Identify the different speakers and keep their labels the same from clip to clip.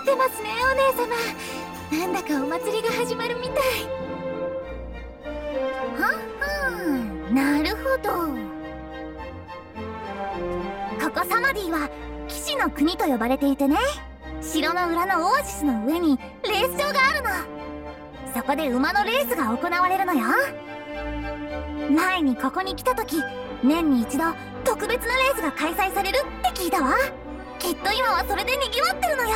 Speaker 1: ってますね、お姉様。なんだかお祭りが始まるみたい。なるほど。ここサマディは騎士の国と呼ばれていてね、城の裏のオアシスの上にレース場があるの。そこで馬のレースが行われるのよ。前にここに来た時、年に一度特別なレースが開催されるって聞いたわ。きっと今はそれでにぎわってるのよ。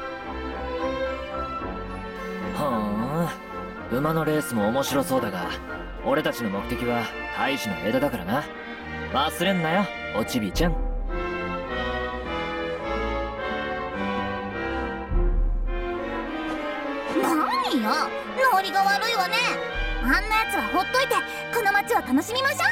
Speaker 2: はあ、馬のレースも面白そうだが、俺たちの目的は大使の枝だからな。忘れんなよ、おちびちゃん。
Speaker 1: 何よ、ノリが悪いわね。あんなやつはほっといてこの街を楽しみましょう。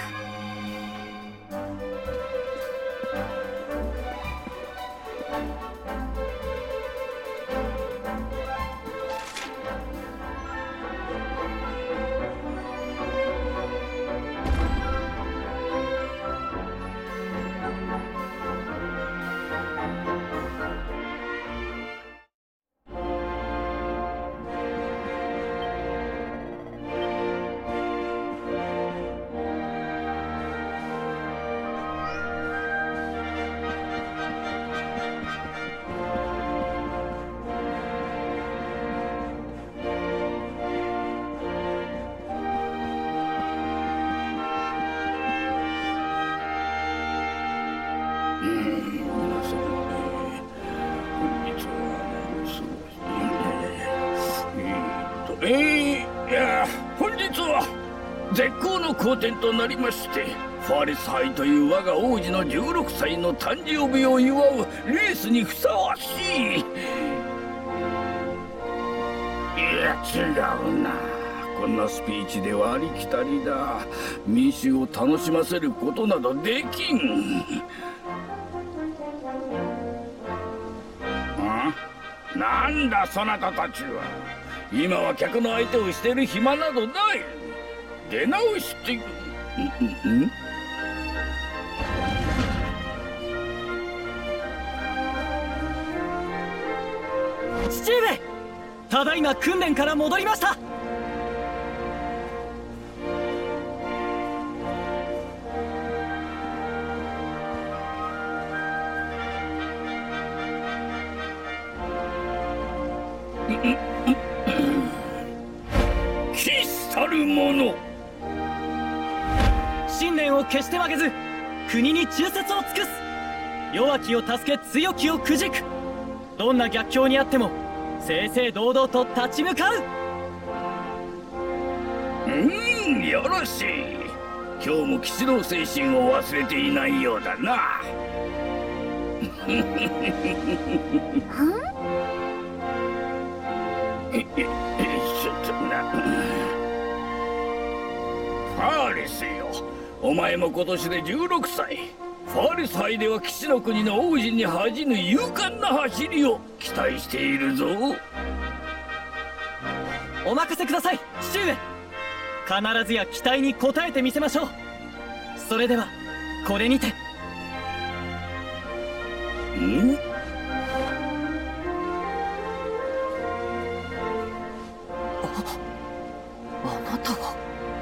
Speaker 3: 本日は絶好の好天となりまして、ファーレス杯という我が王子の16歳の誕生日を祝うレースにふさわしい。いや違うな、こんなスピーチではありきたりだ。民衆を楽しませることなどできん。なんだそなたたちは。今は客の相手をしている暇などない。出直してん。
Speaker 2: 父上、ただいま訓練から戻りました。
Speaker 3: きしたる者、
Speaker 2: 信念を決して負けず国に忠節を尽くす。弱きを助け強きをくじく。どんな逆境にあっても正々堂々と立ち向かう。
Speaker 3: よろしい。今日も騎士の精神を忘れていないようだな。ファーレスよ、お前も今年で16歳。ファーレス杯では騎士の国の王子に恥じぬ勇敢な走りを期待しているぞ。
Speaker 2: お任せください、父上。必ずや期待に応えてみせましょう。それではこれにて。あなたは。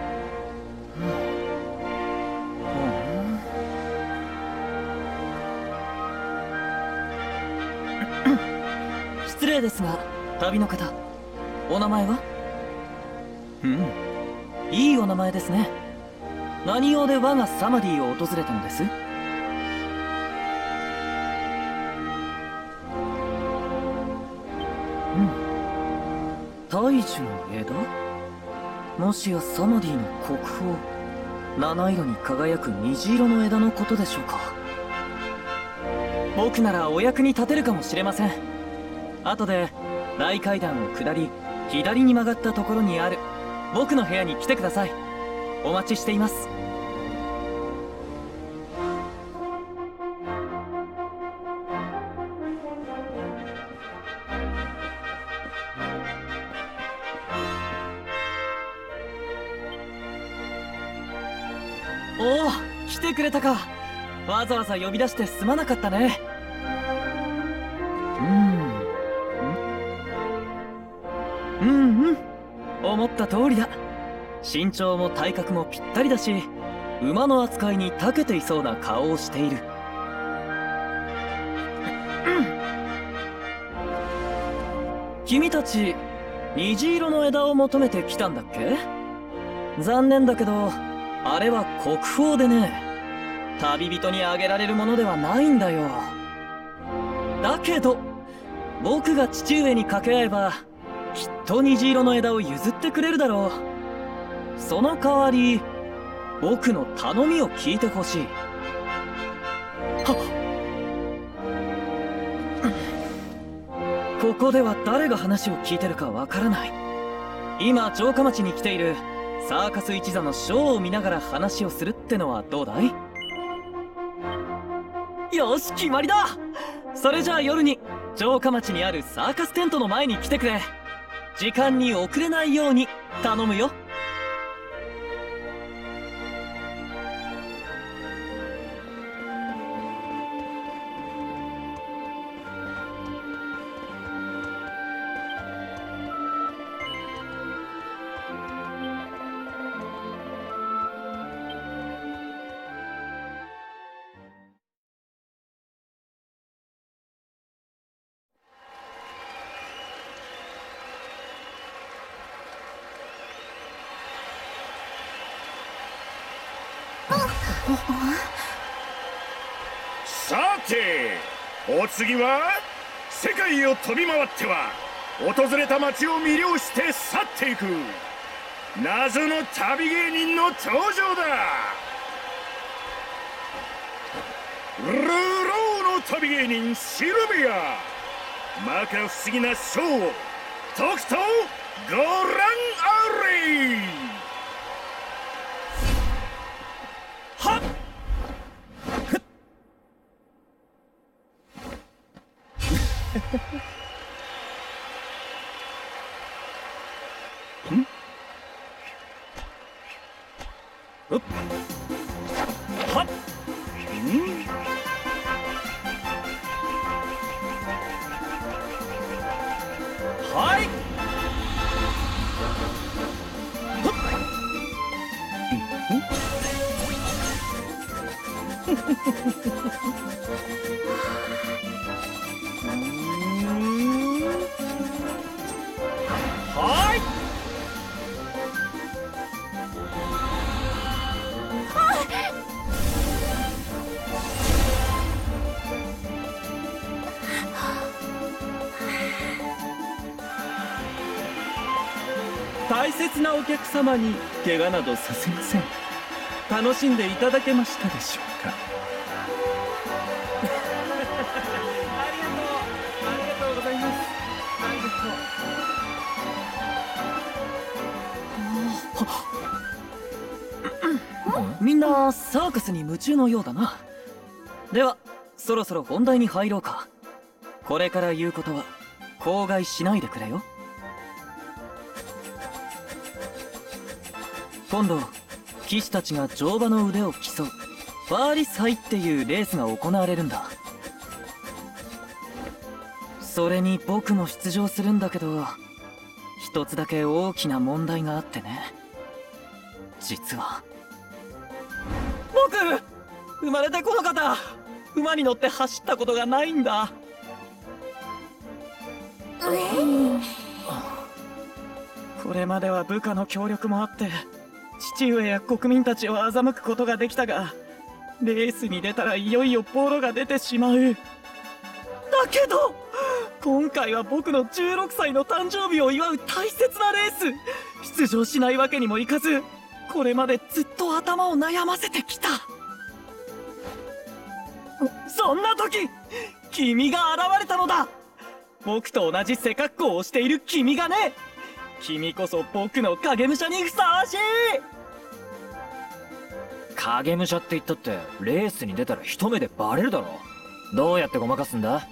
Speaker 2: 失礼ですが、旅の方、お名前は？いいお名前ですね。何用で我がサマディを訪れたのです？大樹の枝？もしやサマディの国宝、七色に輝く虹色の枝のことでしょうか。僕ならお役に立てるかもしれません。後で大階段を下り左に曲がったところにある僕の部屋に来てください。お待ちしています。おお、来てくれたか。わざわざ呼び出してすまなかったね。 思った通りだ。身長も体格もぴったりだし、馬の扱いに長けていそうな顔をしている。君たち虹色の枝を求めてきたんだっけ？残念だけどあれは国宝でね、旅人にあげられるものではないんだよ。だけど僕が父上に掛け合えばきっと虹色の枝を譲ってくれるだろう。その代わり僕の頼みを聞いてほしい。ここでは誰が話を聞いてるかわからない。今城下町に来ているサーカス一座のショーを見ながら話をするってのはどうだい？よし、決まりだ。それじゃあ夜に城下町にあるサーカステントの前に来てくれ。時間に遅れないように頼むよ。
Speaker 4: さて、お次は世界を飛び回っては訪れた街を魅了して去っていく謎の旅芸人の登場だ。ルローの旅芸人シルビア、摩訶不思議なショーをとくとご覧あれ。はっはっはい。はい。
Speaker 5: 大切なお客様に怪我などさせません。楽しんでいただけましたでしょうか？ありがとうございます。ありがとう。
Speaker 2: みんなサーカスに夢中のようだな。ではそろそろ本題に入ろうか。これから言うことは口外しないでくれよ。今度騎士たちが乗馬の腕を競うファーリス杯っていうレースが行われるんだ。それに僕も出場するんだけど、一つだけ大きな問題があってね。実は僕生まれてこの方馬に乗って走ったことがないんだ。これまでは部下の協力もあって父上や国民たちを欺くことができたが、レースに出たらいよいよボロが出てしまう。だけど今回は僕の16歳の誕生日を祝う大切なレース、出場しないわけにもいかず、これまでずっと頭を悩ませてきた。そんな時君が現れたのだ。僕と同じ背格好をしている君がね。君こそ僕の影武者にふさわしい。
Speaker 6: 影武者って言ったってレースに出たら一目でバレるだろ。どうやってごまかすんだ？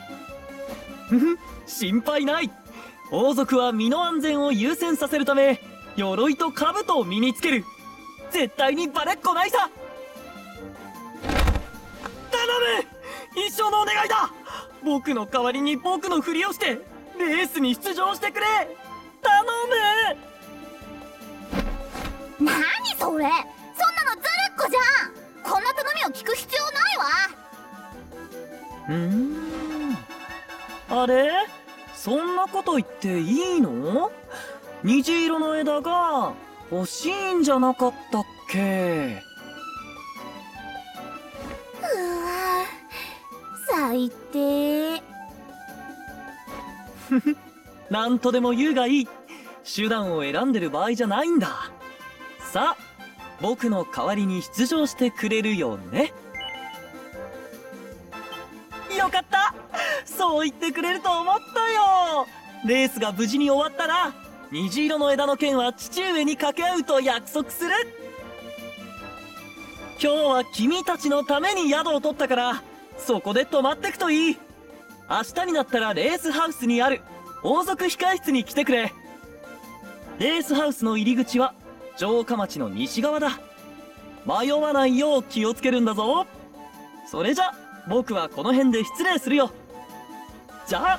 Speaker 2: 心配ない。王族は身の安全を優先させるため鎧と兜を身につける。絶対にバレっこないさ。頼む、一生のお願いだ。僕の代わりに僕のふりをしてレースに出場してくれ。頼
Speaker 1: 何それ、そんなのずるっこじゃん。こんな頼みを聞く必要ないわ。
Speaker 2: あれ、そんなこと言っていいの？虹色の枝が欲しいんじゃなかったっけ？
Speaker 1: うわ、最低。
Speaker 2: なんとでも言うがいい。手段を選んでる場合じゃないんだ。さあ、僕の代わりに出場してくれるよね。よかった、そう言ってくれると思ったよ。レースが無事に終わったら虹色の枝の剣は父上に掛け合うと約束する。今日は君たちのために宿を取ったから、そこで泊まってくといい。明日になったらレースハウスにある王族控室に来てくれ。レースハウスの入り口は城下町の西側だ。迷わないよう気をつけるんだぞ。それじゃ僕はこの辺で失礼するよ。じゃあ。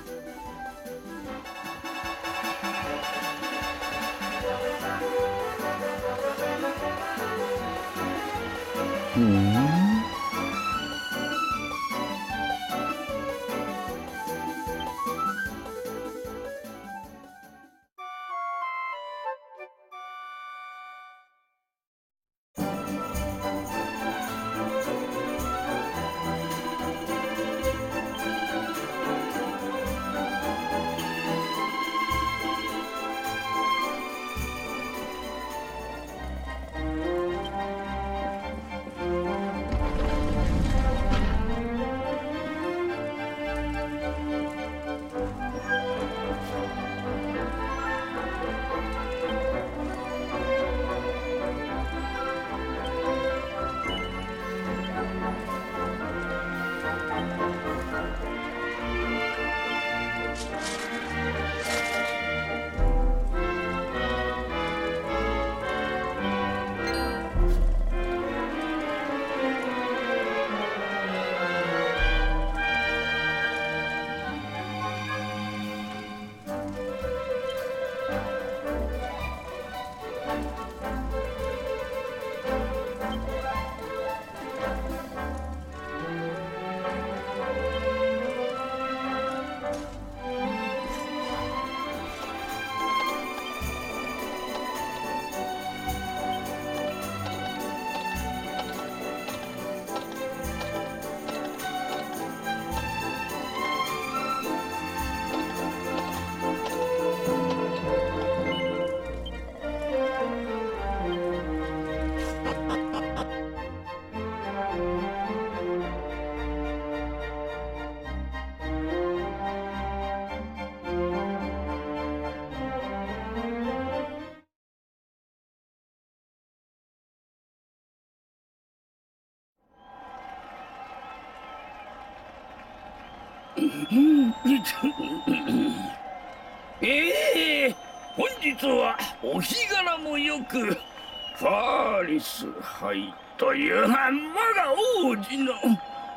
Speaker 3: 本日はお日柄もよく、ファーリス杯という我が王子の
Speaker 1: ファー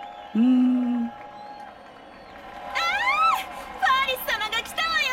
Speaker 1: リス様が来たわよ。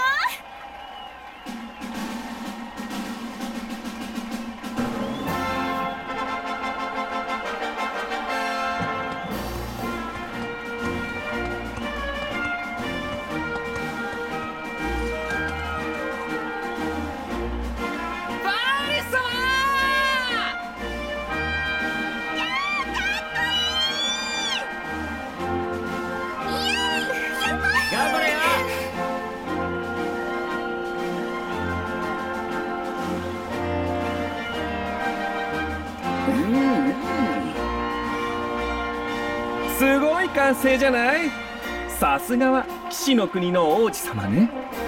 Speaker 5: すごい完成じゃない。さすがは騎士の国の王子様ね。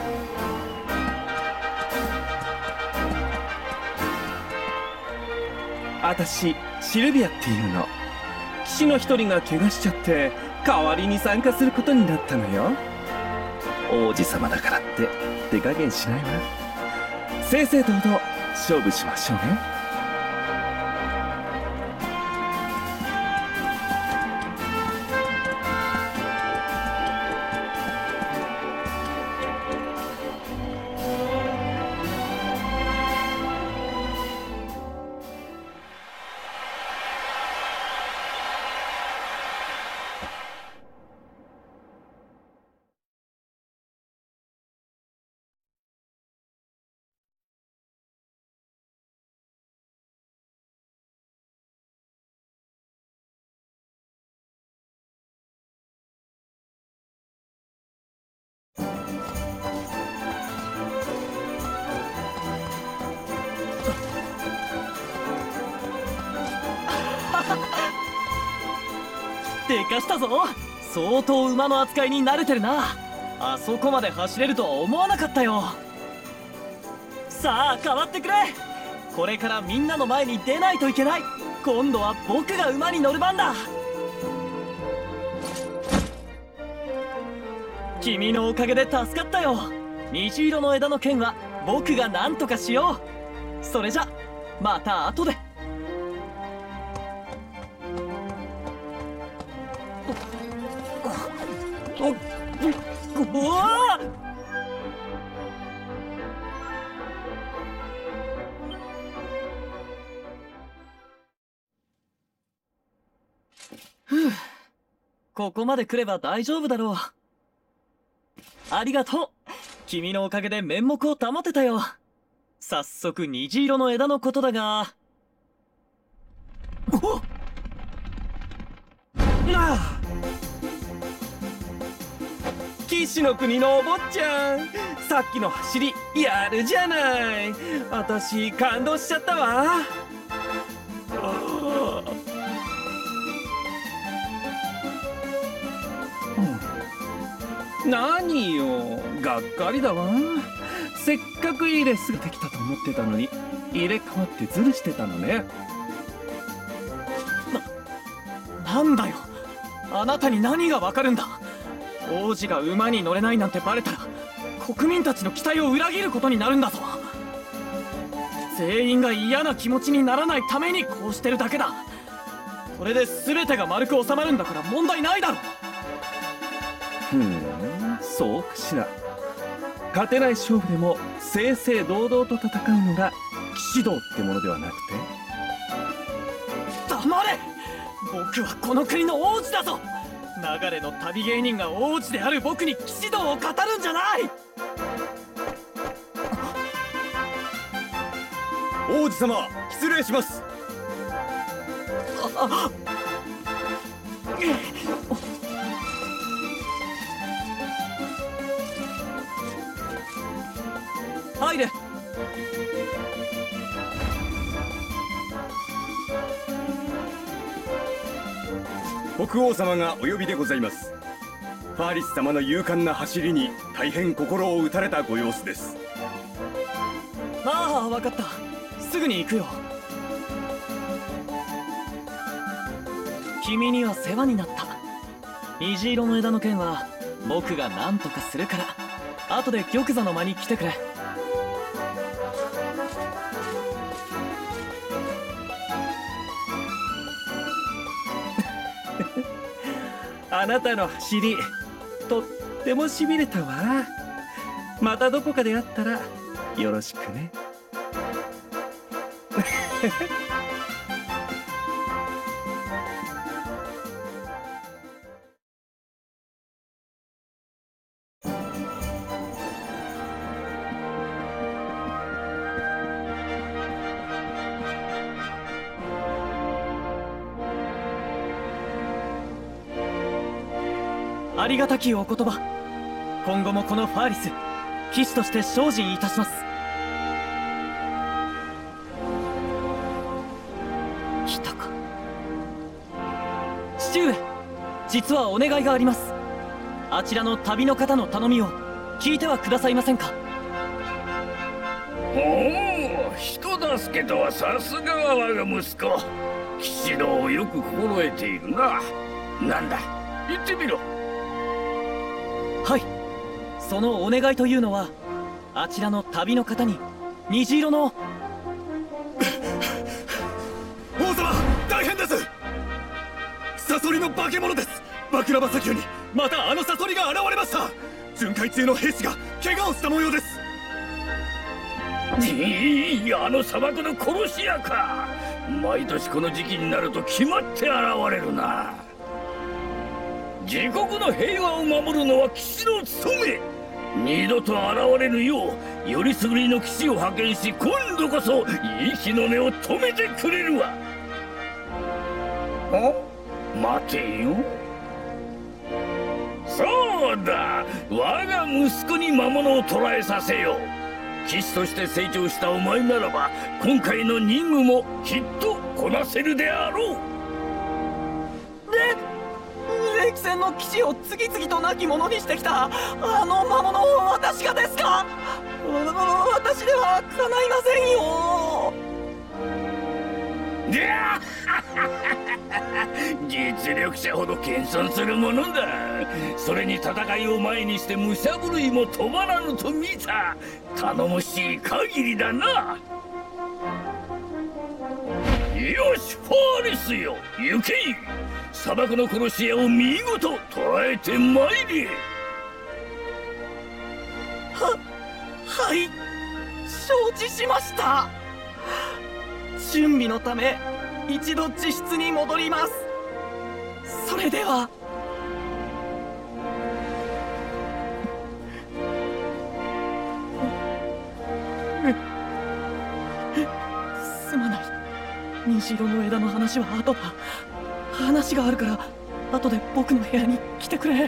Speaker 5: あたしシルビアっていうの。騎士の一人が怪我しちゃって代わりに参加することになったのよ。王子様だからって手加減しないわ。正々堂々勝負しましょうね。
Speaker 2: でかしたぞ。相当馬の扱いに慣れてるな。あそこまで走れるとは思わなかったよ。さあ変わってくれ。これからみんなの前に出ないといけない。今度は僕が馬に乗る番だ。君のおかげで助かったよ。虹色の枝の件は僕が何とかしよう。それじゃまた後で。おわふう、ここまで来れば大丈夫だろう。ありがとう。君のおかげで面目を保てたよ。早速虹色の枝のことだが。おっ
Speaker 5: なあ、騎士の国のお坊ちゃん、さっきの走りやるじゃない。私感動しちゃったわ。何よ、がっかりだわ。せっかくいいレースができたと思ってたのに入れ替わってズルしてたのね。
Speaker 2: なんだよ、あなたに何がわかるんだ。王子が馬に乗れないなんてバレたら国民たちの期待を裏切ることになるんだぞ。全員が嫌な気持ちにならないためにこうしてるだけだ。これで全てが丸く収まるんだから問題ないだろ。
Speaker 5: そうかしら。勝てない勝負でも正々堂々と戦うのが騎士道ってものではなくて。
Speaker 2: 黙れ。僕はこの国の王子だぞ。流れの旅芸人が王子である僕に騎士道を語るんじゃない。
Speaker 7: 王子様、失礼します。
Speaker 2: 入れ。
Speaker 7: 国王様がお呼びでございます。ファーリス様の勇敢な走りに大変心を打たれたご様子です。
Speaker 2: ああ、分かった。すぐに行くよ。君には世話になった。虹色の枝の件は僕が何とかするから、後で玉座の間に来てくれ。
Speaker 5: あなたの走りとってもしびれたわ。またどこかで会ったらよろしくね。
Speaker 2: ありがたきお言葉。今後もこのファーリス、騎士として精進いたします。来たか。父上、実はお願いがあります。あちらの旅の方の頼みを聞いてはくださいませんか。
Speaker 3: おお、人助けとはさすがは我が息子。騎士道をよく心得ているな。なんだ、言ってみろ。
Speaker 2: はい、そのお願いというのは、あちらの旅の方に虹色の
Speaker 4: 王様、大変です。サソリの化け物です。バクラバ砂丘にまたあのサソリが現れました。巡回中の兵士が怪我をした模様です。
Speaker 3: あの砂漠の殺し屋か。毎年この時期になると決まって現れるな。自国の平和を守るのは騎士の務め。二度と現れぬようよりすぐりの騎士を派遣し、今度こそ息の根を止めてくれるわ。待てよ。そうだ、我が息子に魔物を捕らえさせよう。騎士として成長したお前ならば、今回の任務もきっとこなせるであろう。
Speaker 2: 歴戦の騎士を次々と亡き者にしてきたあの魔物を私がですか？私では叶いませんよ。
Speaker 3: いや実力者ほど謙遜するものだ。それに戦いを前にして武者震いも止まらぬと見た。頼もしい限りだな。よしファーレスよ、行け。砂漠の殺し屋を見事捕らえてまいれ。
Speaker 2: はい承知しました。準備のため一度自室に戻ります。それでは。すまない。虹色の枝の話は後だ。話があるから後で僕の部屋に来てくれ。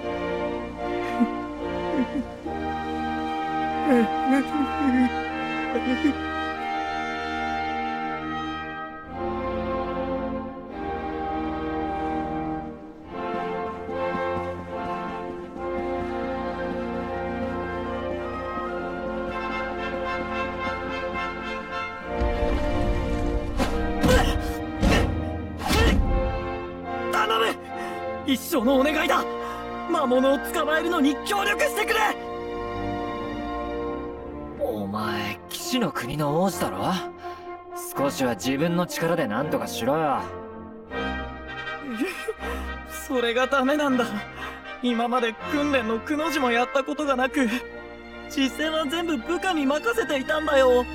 Speaker 2: 一生のお願いだ。魔物を捕まえるのに協力してくれ。
Speaker 6: お前騎士の国の王子だろ。少しは自分の力で何とかしろよ。
Speaker 2: それがダメなんだ。今まで訓練のくの字もやったことがなく、実戦は全部部下に任せていたんだよ。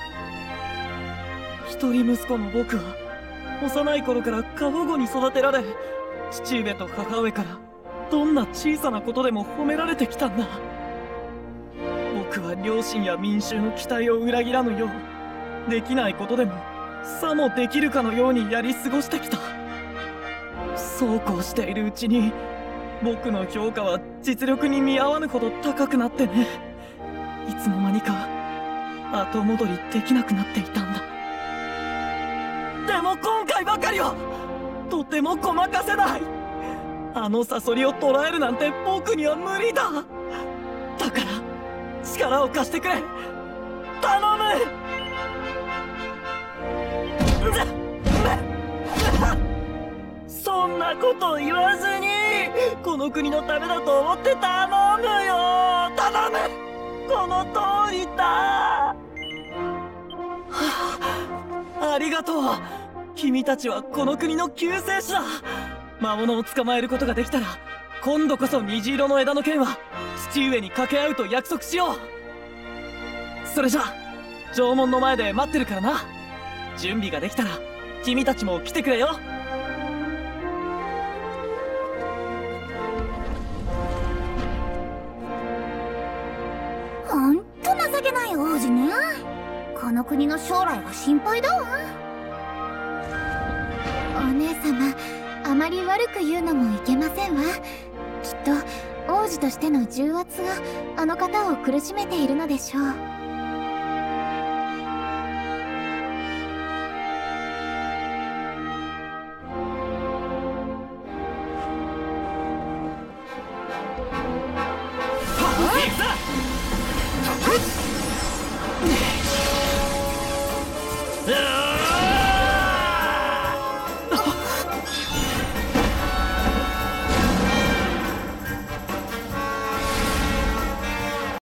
Speaker 2: 一人息子の僕は幼い頃から過保護に育てられ、父上と母上からどんな小さなことでも褒められてきたんだ。僕は両親や民衆の期待を裏切らぬよう、できないことでもさもできるかのようにやり過ごしてきた。そうこうしているうちに僕の評価は実力に見合わぬほど高くなってね、いつの間にか後戻りできなくなっていたんだ。でも今回ばかりはとてもごまかせない。あのサソリを捕らえるなんて僕には無理だ。だから力を貸してくれ、頼む。そんなこと言わずにこの国のためだと思って頼むよ。頼む。この通りだ。ありがとう。君たちはこの国の救世主だ。魔物を捕まえることができたら今度こそ虹色の枝の剣は父上に掛け合うと約束しよう。それじゃ城門の前で待ってるからな。準備ができたら君たちも来てくれよ。
Speaker 1: ほんと情けない王子ね。この国の将来が心配だわ。お姉様、あまり悪く言うのもいけませんわ。きっと王子としての重圧があの方を苦しめているのでしょう。
Speaker 3: あ